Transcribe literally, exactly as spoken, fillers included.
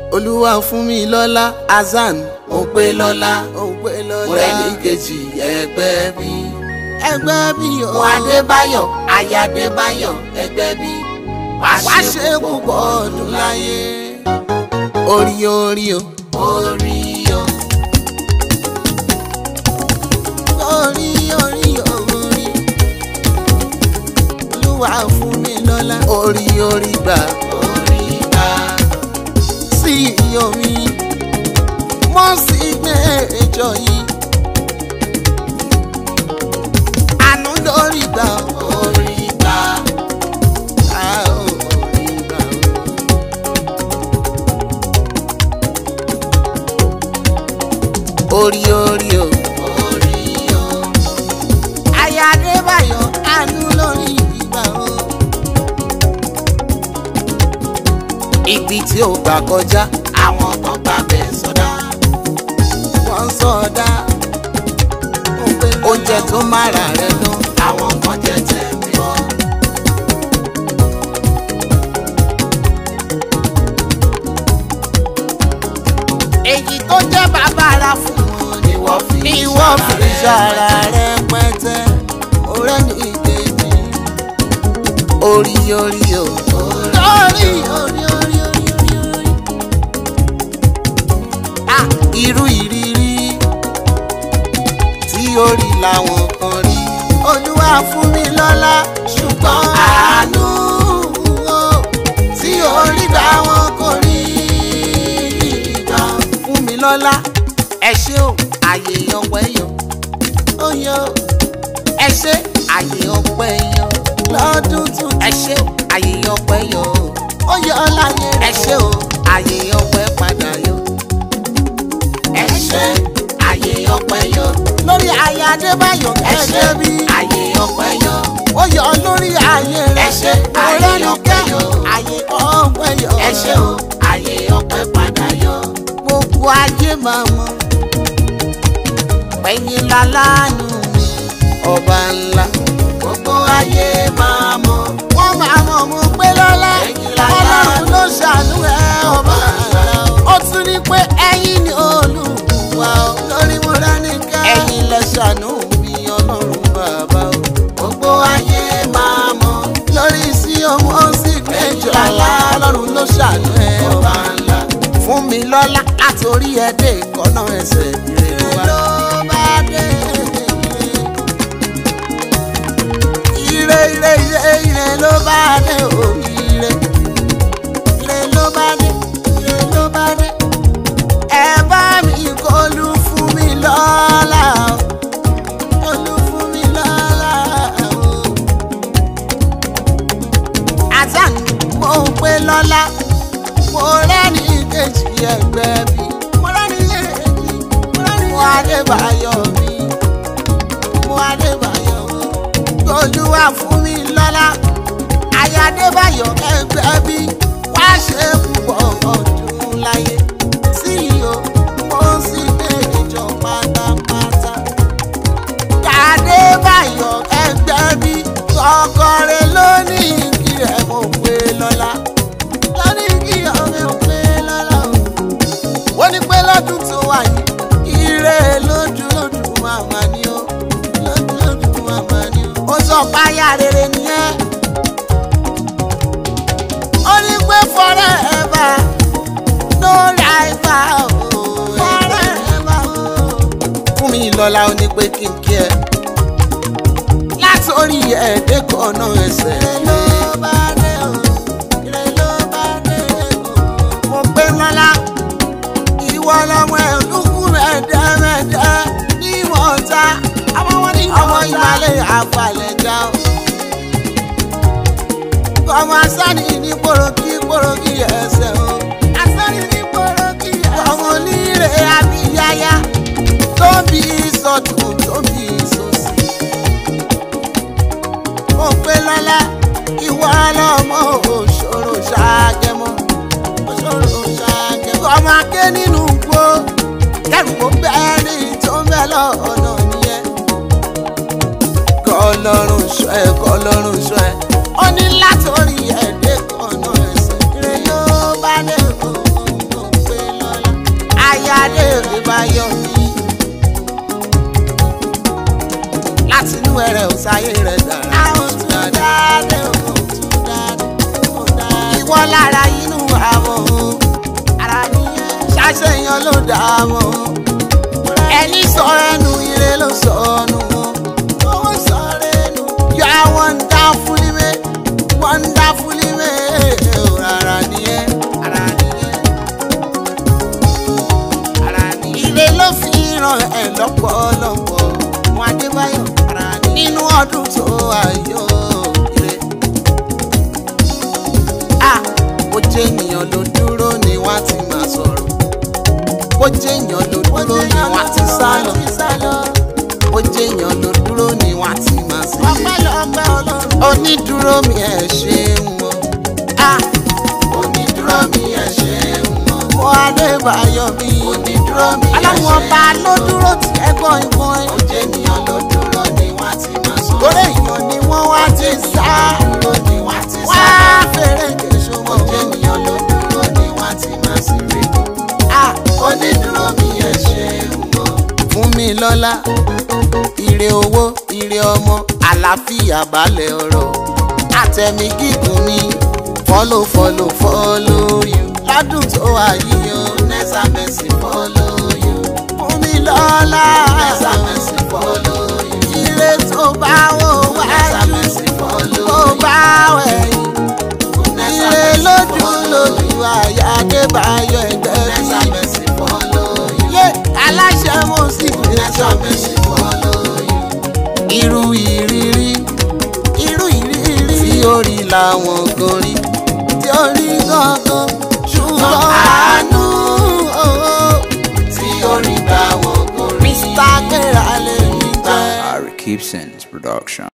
Olúwa fún mi lọ́lá Hassan mo pé lọ́lá ó pé lọ́lá mo rẹ́ ní kejì ẹgbẹ́ bí. ẹgbẹ́ bí o. mo Adébáyọ̀ aya Adébáyọ̀ ẹgbẹ́ bí. wá ṣe púpọ̀ ọdún láyé. orí orí o. orí o. orí orí orí. Olúwa fún mi lọ́lá. orí orí gbà. orí gbà. sí omi mo sì gbé ẹjọ́ yìí. àánú lórí gbà. orí gbà. orí orí o. orí o. aya Adébáyọ̀ àánú lórí ìgbà o. ibi tí ó gbà kọjá àwọn kan gbà bẹ́ẹ̀ sọdá. wọ́n sọdá. oúnjẹ tó mára rẹ̀ lọ. àwọn kan jẹ tẹ̀mí bọ́. èyí tó jẹ́ bàbára fún wọn ni wọ́n fi ni wọ́n fi ṣàrà rẹ̀ pẹ́tẹ́. ọ̀rẹ́ ní ìkejì. orí orí o. orí orí orí orí orí orí. ah irú ìrírí tí orí làwọn kan rí. Olúwa fún mi lọ́lá ṣùgbọ́n àánú tí orí gbà wọn kò rí gbà. fún mi lọ́lá ẹ ṣé o àyè ọpẹ́ yọ. ó yọ ẹ ṣé àyè ọpẹ́ yọ. lọ́dún tún ẹ ṣé o àyè ọpẹ́ yọ. ó yọ láyé ẹ ṣé o àyè ọpẹ́ padà yọ. ẹ ṣé àyè ọpẹ́ yọ. lórí aya Adébáyọ̀ ẹ ṣé ẹgbẹ́ bí. àyè ọpẹ́ yọ. ó yọ lórí ayé rẹ̀. ẹ ṣé àyè ọpẹ́ yọ. ayé ọpẹ́ yọ. ẹ ṣé o àyè ọpẹ́ padà yọ. gbogbo ayé máa mọ̀ pẹ̀yìn lálánú mi ọba ńlá. gbogbo ayé máa mọ̀. wọ́n máa mọ̀ mú pé lọ́lá Ẹ̀yin lálánú. Ọlọ́run ló ṣàánú ẹ̀ ọba ńlá. ó tún ní pé ẹ̀yin ni Olúwa o. lórí mo rá ní ká ẹ̀yin lẹ ṣàánú mi Ọlọ́run bàbá o. gbogbo ayé máa mọ̀. lórí sí ọmọ sí gbẹjọ Ọlọ́run ló ṣàánú ẹ̀ ọba ọba ńlá. fún mi lọ́lá látòrí ẹ̀dẹ̀ ìkọ́nà ẹsẹ̀ ìrè wa. ló bá dé. ire ire ire ire ló bá dé o. ire ire ló bá dé. ire ló bá dé. ẹ bá mi kọlu fún mi lọ́lá o. kọlu fún mi lọ́lá o. Hassan mo pé lọ́lá mo rẹ́ni kejì ẹgbẹ́ bí. mo rẹ́ni kejì mo rẹ́ni mo Adébáyọ̀ mi. mo Adébáyọ̀ o. Olúwa fún mi lọ́lá aya Adébáyọ̀ ẹgbẹ́ bí. wá ṣe púpọ̀ ọdún láyé. sí o mo sì gbé ìjọ pátápátá. Adébáyọ̀ ẹgbẹ́ bí. ọkọ rẹ̀ lónìí kí ẹ mọ̀ pé lọ́lá. lónìí kí ọmọ pé lọ́lá o. wọ́n ní pé lọ́dún tó wà yìí ire lójú lójú màmá ni ó. lójú lójú màmá ni ó. ó sọ páyà rere nìyẹn. ó ní pé forever no rival o. forever o. fún mi lọ́lá ó ní pé kí n kí ẹ. látòrí ẹ̀ẹ́dẹ́ kan náà ẹsẹ̀. ló bá dé o. ire ló bá dé o. mo pé lọ́lá ìwọ lọmọ ẹ̀ lùkù mẹ́ẹ̀dẹ́mẹ́ẹ̀dẹ́ ní ìwọ̀nta. àwọn wọn ní ọmọ ìmàlẹ̀ àfàlẹ̀já o. ọmọ asani ní pòròkì pòròkì ẹsẹ̀ o. asani ní pòròkì ẹsẹ̀. ọmọ oníire abiyaya tó bí sọ̀tún tó bí sòsì. mo pé lọ́lá ìwọ lọmọ òṣòro ṣàgẹmọ. òṣòro ṣàgẹmọ. ọmọ aké nínú gbó kẹrù kó bẹ́ẹ̀ ní tó ń bẹ lọ́nà nìyẹn. kọ́ lọ́rùn ṣọ́ ẹ kọ́ lọ́rùn ṣọ́ ẹ. ó ní látòrí ẹ̀dẹ́ kan náà ẹsẹ̀. ire yóò bá dé o. wẹ́rẹ́wẹ́rẹ́ ò sáyé rẹ̀ dára. àwọn tún dáadé ò tún dáadé ò dáadé. ìwọ lára inú àwọ̀ ara nìyẹn ṣàṣeyàn ló dààmú. ẹni sọ ẹnu ire ló sọnù. owó sọ̀rọ̀ ẹnu. you are wonderfully made, wonderfully made. ara nìyẹn ara nìyẹn ara nìyẹn. ire ló fi ràn ẹ́ lọ́pọ̀lọpọ̀. wọn Adébáyọ̀ ara nínú ọdún tó ayọ̀ ire. ah ó jẹ́ ènìyàn ló dúró ni wọ́n ti máa sọ̀rọ̀. ó jẹ́ èèyàn ló dúró ni wọ́n ti sá lọ. ó jẹ́ èèyàn ló dúró ni wọ́n ti máa sí. ọpẹ́lọpẹ́ Ọlọ́run. onídúró mi ẹ̀ ṣeun o. onídúró mi ẹ̀ ṣeun o. mo Adébáyọ̀ mi. onídúró mi ẹ̀ ṣeun o. aláwọ̀ ọba ló dúró tí ẹ gbọ́ ìbọn ẹ. ó jẹ́ ènìyàn ló dúró ni wọ́n ti máa sọ. torí èèyàn ni wọ́n wá ti sá. dúró ni wọ́n ti sá. wá fèrè kèso mọ́. ó jẹ́ ènìyàn ló dúró ni wọ́n ti máa sí rí. onídúró mi ẹ ṣeun o. fún mi lọ́lá ire owó ire ọmọ àlàáfíà balẹ̀ ọ̀rọ̀ àtẹ̀mí gígùn ni follow follow follow you ládùn tó ayé o. nessa mercy follow you. fún mi lọ́lá nessa mercy follow you. ire tó bá wò wájú tó bá wẹ̀yìn ire lójú lójú àyà Adébáyọ̀ ẹgbẹ́ mi. nessa mercy follow you. yé aláṣẹ mo sì nessa mercy follow you. irú ìrírí irú ìrírí tí orí làwọn gorí tí orí gangan ṣùgbọ́n àánú tí orí làwọn gorí. Mr. Gbéra lè ní jẹ́. Ari Keepson's production.